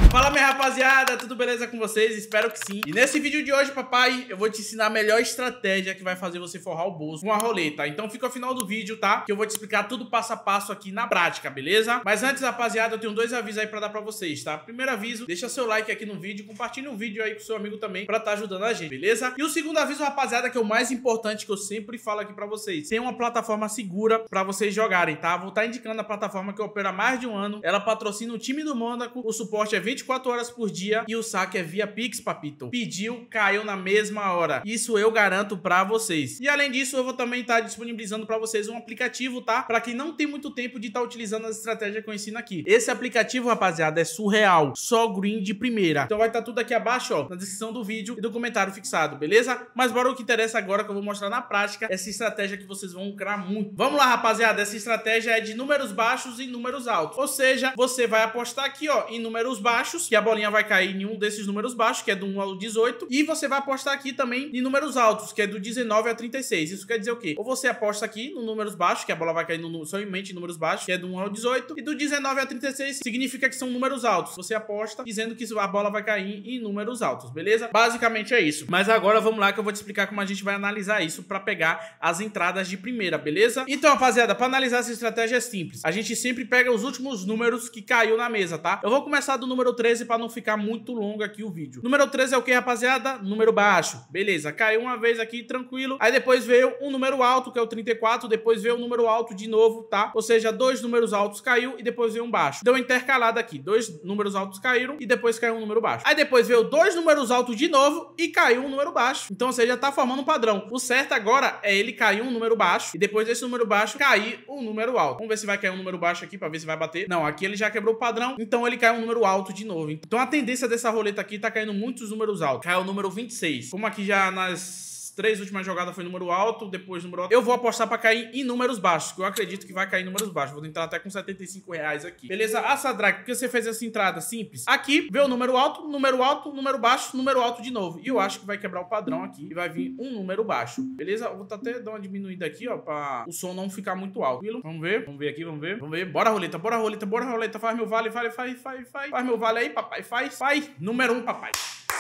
Fala, minha rapaziada, tudo beleza com vocês? Espero que sim. E nesse vídeo de hoje, papai, eu vou te ensinar a melhor estratégia que vai fazer você forrar o bolso com a roleta. Então fica ao final do vídeo, tá? Que eu vou te explicar tudo passo a passo aqui na prática, beleza? Mas antes, rapaziada, eu tenho dois avisos aí pra dar pra vocês, tá? Primeiro aviso, deixa seu like aqui no vídeo, compartilha o vídeo aí com seu amigo também pra tá ajudando a gente, beleza? E o segundo aviso, rapaziada, que é o mais importante que eu sempre falo aqui pra vocês. Tem uma plataforma segura pra vocês jogarem, tá? Vou estar indicando a plataforma que opera há mais de um ano. Ela patrocina o time do Mônaco, o suporte é 24 horas por dia e o saque é via Pix, papito. Pediu, caiu na mesma hora. Isso eu garanto pra vocês. E além disso, eu vou também estar disponibilizando pra vocês um aplicativo, tá? Pra quem não tem muito tempo de estar utilizando as estratégias que eu ensino aqui. Esse aplicativo, rapaziada, é surreal. Só green de primeira. Então vai estar tudo aqui abaixo, ó, na descrição do vídeo e do comentário fixado, beleza? Mas bora o que interessa agora, que eu vou mostrar na prática essa estratégia que vocês vão lucrar muito. Vamos lá, rapaziada. Essa estratégia é de números baixos e números altos. Ou seja, você vai apostar aqui, ó, em números baixos, que a bolinha vai cair em um desses números baixos, que é do 1 ao 18, e você vai apostar aqui também em números altos, que é do 19 a 36. Isso quer dizer o quê? Ou você aposta aqui no números baixos, que a bola vai cair somente em números baixos, que é do 1 ao 18, e do 19 a 36 significa que são números altos. Você aposta dizendo que a bola vai cair em números altos, beleza? Basicamente é isso. Mas agora vamos lá que eu vou te explicar como a gente vai analisar isso para pegar as entradas de primeira, beleza? Então, rapaziada, para analisar essa estratégia é simples. A gente sempre pega os últimos números que caiu na mesa, tá? Eu vou começar do número 13 para não ficar muito longo aqui o vídeo. Número 13 é o que, rapaziada? Número baixo. Beleza, caiu uma vez aqui, tranquilo. Aí depois veio um número alto, que é o 34, depois veio um número alto de novo, tá? Ou seja, dois números altos caiu e depois veio um baixo. Deu intercalado aqui, dois números altos caíram e depois caiu um número baixo. Aí depois veio dois números altos de novo e caiu um número baixo. Então, ou seja, tá formando um padrão. O certo agora é ele cair um número baixo e depois desse número baixo cair um número alto. Vamos ver se vai cair um número baixo aqui pra ver se vai bater. Não, aqui ele já quebrou o padrão, então ele caiu um número alto de novo. Então a tendência dessa roleta aqui tá caindo muitos números altos. Caiu o número 26. Como aqui já nas três últimas jogadas foi número alto, depois número alto. Eu vou apostar pra cair em números baixos, que eu acredito que vai cair em números baixos. Vou tentar até com R$75 aqui. Beleza? Ah, Sadraque, por que você fez essa entrada simples? Aqui, vê o número alto, número baixo, número alto de novo. E eu acho que vai quebrar o padrão aqui e vai vir um número baixo. Beleza? Eu vou até dar uma diminuída aqui, ó, pra o som não ficar muito alto. Vamos ver? Vamos ver aqui, vamos ver. Vamos ver. Bora, roleta, bora, roleta, bora, roleta. Faz meu vale, faz. Faz meu vale aí, papai, faz. Número 1, papai.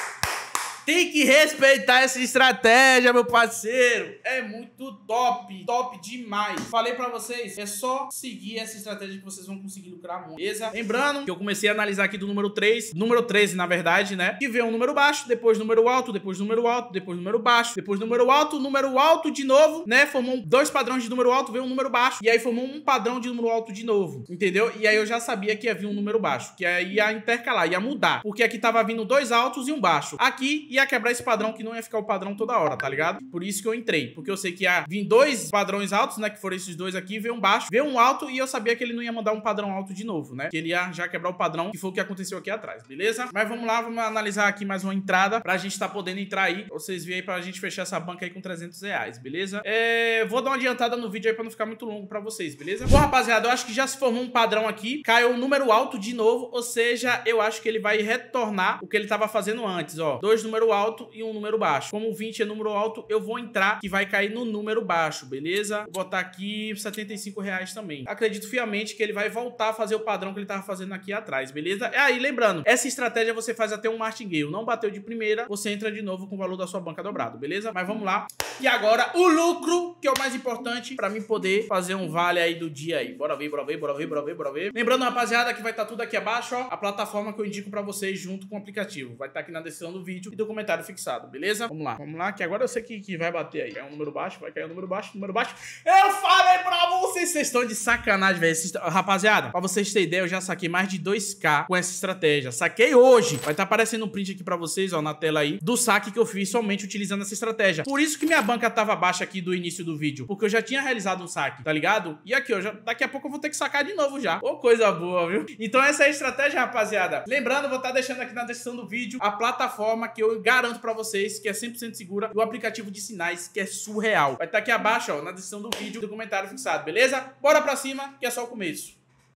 Tem que respeitar essa estratégia, meu parceiro. É muito top. Top demais. Falei pra vocês, é só seguir essa estratégia que vocês vão conseguir lucrar muito. Beleza? Lembrando que eu comecei a analisar aqui do número 3. Número 13, na verdade, né? Que veio um número baixo, depois número alto, depois número alto, depois número baixo, depois número alto de novo, né? Formou dois padrões de número alto, veio um número baixo. E aí formou um padrão de número alto de novo. Entendeu? E aí eu já sabia que ia vir um número baixo. Que aí ia intercalar, ia mudar. Porque aqui tava vindo dois altos e um baixo. Aqui ia quebrar esse padrão, que não ia ficar o padrão toda hora, tá ligado? Por isso que eu entrei, porque eu sei que ia vir dois padrões altos, né, que foram esses dois aqui, veio um baixo, veio um alto, e eu sabia que ele não ia mandar um padrão alto de novo, né, que ele ia já quebrar o padrão, que foi o que aconteceu aqui atrás, beleza? Mas vamos lá, vamos analisar aqui mais uma entrada, pra gente tá podendo entrar aí, vocês virem aí pra gente fechar essa banca aí com R$300, beleza? Vou dar uma adiantada no vídeo aí pra não ficar muito longo pra vocês, beleza? Bom, rapaziada, eu acho que já se formou um padrão aqui, caiu um número alto de novo, ou seja, eu acho que ele vai retornar o que ele tava fazendo antes, ó, dois número alto e um número baixo. Como 20 é número alto, eu vou entrar que vai cair no número baixo, beleza? Vou botar aqui R$75 também. Acredito fiamente que ele vai voltar a fazer o padrão que ele tava fazendo aqui atrás, beleza? Aí, lembrando, essa estratégia você faz até um martingale. Não bateu de primeira, você entra de novo com o valor da sua banca dobrado, beleza? Mas vamos lá. E agora, o lucro, que é o mais importante pra mim poder fazer um vale aí do dia aí. Bora ver. Lembrando, rapaziada, que vai estar tudo aqui abaixo, ó, a plataforma que eu indico pra vocês junto com o aplicativo. Vai estar aqui na descrição do vídeo e do comentário fixado, beleza? Vamos lá, que agora eu sei que vai bater aí. Vai cair um número baixo, vai cair um número baixo. Eu falei pra vocês, vocês estão de sacanagem, velho. Rapaziada, pra vocês terem ideia, eu já saquei mais de 2K com essa estratégia. Saquei hoje. Vai estar aparecendo um print aqui pra vocês, ó, na tela aí, do saque que eu fiz somente utilizando essa estratégia. Por isso que minha banca tava baixa aqui do início do vídeo, porque eu já tinha realizado um saque, tá ligado? E aqui, ó, daqui a pouco eu vou ter que sacar de novo já. Ô, coisa boa, viu? Então essa é a estratégia, rapaziada. Lembrando, vou estar deixando aqui na descrição do vídeo a plataforma que eu garanto pra vocês que é 100% segura, e o aplicativo de sinais que é surreal. Vai estar aqui abaixo, ó, na descrição do vídeo, do comentário fixado, beleza? Bora pra cima, que é só o começo.